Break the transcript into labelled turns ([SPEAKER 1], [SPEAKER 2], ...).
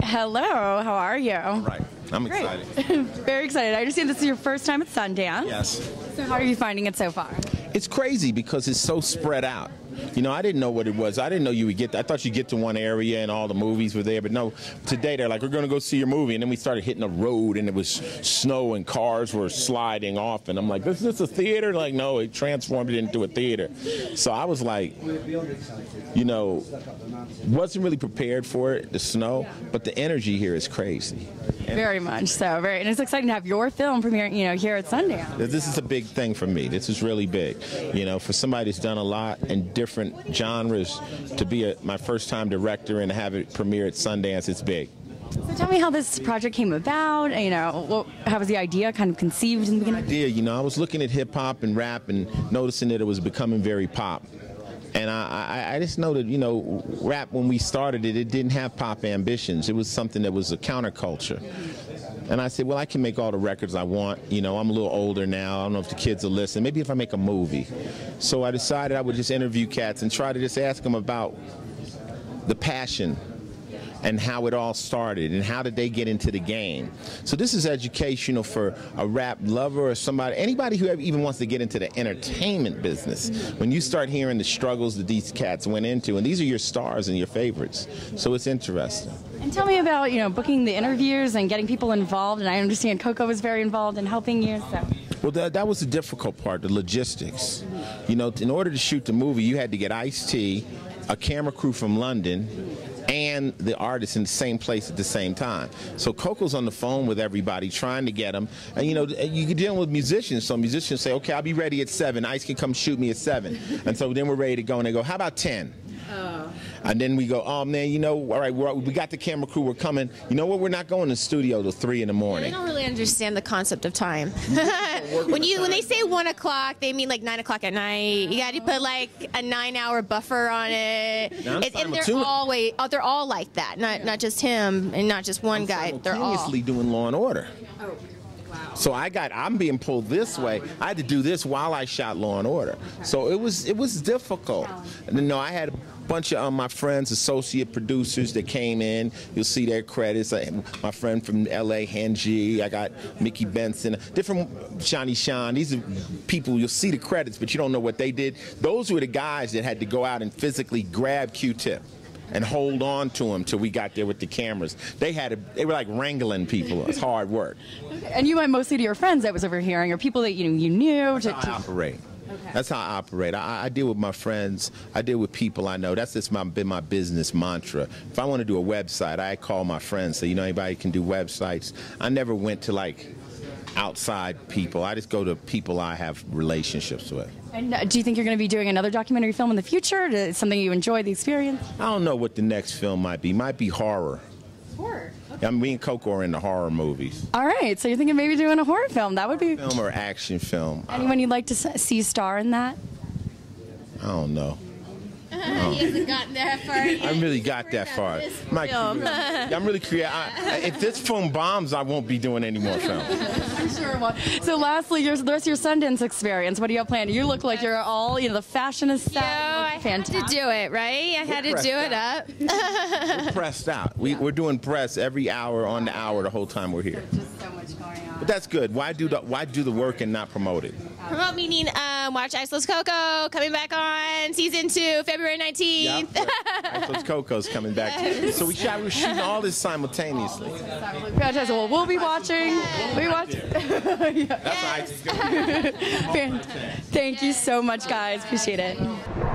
[SPEAKER 1] Hello, how are you?
[SPEAKER 2] Right. I'm excited.
[SPEAKER 1] Very excited. I understand this is your first time at Sundance.
[SPEAKER 2] Yes.
[SPEAKER 1] So how are you finding it so far?
[SPEAKER 2] It's crazy because it's so spread out. You know, I didn't know what it was. I didn't know you would get. I thought you'd get to one area and all the movies were there. But no, today they're like, we're going to go see your movie. And then we started hitting a road and it was snow and cars were sliding off. And I'm like, is this a theater? Like, no, it transformed it into a theater. So I was like, you know, wasn't really prepared for it, the snow. But the energy here is crazy.
[SPEAKER 1] Very much so. And it's exciting to have your film premiering, you know, here at Sundance.
[SPEAKER 2] This is a big thing for me. This is really big. You know, for somebody that's done a lot and different genres, to be my first-time director and have it premiere at Sundance, it's big.
[SPEAKER 1] So tell me how this project came about. You know, how was the idea kind of conceived in the beginning?
[SPEAKER 2] You know, I was looking at hip-hop and rap and noticing that it was becoming very pop. And I just know that, you know, rap, when we started it, it didn't have pop ambitions. It was something that was a counterculture. And I said, well, I can make all the records I want. You know, I'm a little older now. I don't know if the kids will listen. Maybe if I make a movie. So I decided I would just interview cats and try to just ask them about the passion and how it all started and how did they get into the game. So this is educational for a rap lover or somebody, anybody who even wants to get into the entertainment business. When you start hearing the struggles that these cats went into, and these are your stars and your favorites, so it's interesting.
[SPEAKER 1] And tell me about, you know, booking the interviews and getting people involved, and I understand Coco was very involved in helping you, so.
[SPEAKER 2] Well, that was the difficult part, the logistics. You know, in order to shoot the movie, you had to get Ice-T, a camera crew from London, and the artist in the same place at the same time. So Coco's on the phone with everybody trying to get them. And you know, you're dealing with musicians, so musicians say, okay, I'll be ready at 7. Ice can come shoot me at 7. And so then we're ready to go, and they go, how about 10? And then we go, oh man, you know, all right, we got the camera crew, we're coming. You know what, we're not going to the studio till 3 in the morning.
[SPEAKER 3] They don't really understand the concept of time. when they say 1 o'clock, they mean like 9 o'clock at night. You got to put like a 9-hour buffer on it. And they're all like that. Not just him and not just one guy. They're all
[SPEAKER 2] simultaneously doing Law and Order. Oh. Wow. So I'm being pulled this way. I had to do this while I shot Law and Order. So it was difficult. And then, I had a bunch of my friends, associate producers that came in. You'll see their credits. My friend from LA, Henji. I got Mickey Benson, different Johnny Sean. These are people, you'll see the credits, but you don't know what they did. Those were the guys that had to go out and physically grab Q-Tip and hold on to him till we got there with the cameras. They were like wrangling people. It's hard work.
[SPEAKER 1] And you went mostly to your friends I was overhearing, or people that you knew.
[SPEAKER 2] That's how I operate. Okay. That's how I operate. I deal with my friends. I deal with people I know. That's just been my business mantra. If I want to do a website, I call my friends. Say, you know, anybody can do websites. I never went to like outside people. I just go to people I have relationships with.
[SPEAKER 1] And do you think you're going to be doing another documentary film in the future? Is something you enjoy the experience?
[SPEAKER 2] I don't know what the next film might be. Might be horror.
[SPEAKER 1] Horror? Okay.
[SPEAKER 2] Me and Coco are in the horror movies.
[SPEAKER 1] All right, so you're thinking maybe doing a horror film. That would be...
[SPEAKER 2] Film or action film.
[SPEAKER 1] Anyone you'd like to see star in that?
[SPEAKER 2] I don't know.
[SPEAKER 3] He hasn't gotten that far.
[SPEAKER 2] I really got that far. I'm really creative. If this film bombs, I won't be doing any more films.
[SPEAKER 1] I'm sure it won't. So lastly, the rest of your Sundance experience, what do you have planned? You look like you're all, the fashion is set.
[SPEAKER 3] I had to do it, right? I had to do it up.
[SPEAKER 2] We're pressed out. We're doing press every hour on the hour the whole time we're here.
[SPEAKER 1] There's just so much going on.
[SPEAKER 2] But that's good. Why do the work and not promote it?
[SPEAKER 3] Promote meaning watch Ice Loves Coco, coming back on season 2, February 19th.
[SPEAKER 2] Yep. Ice Loves Coco's coming back. So we're shooting all this simultaneously.
[SPEAKER 1] Well, we'll be watching.
[SPEAKER 2] That's Ice is going to be.
[SPEAKER 1] Thank you so much, guys. Appreciate it.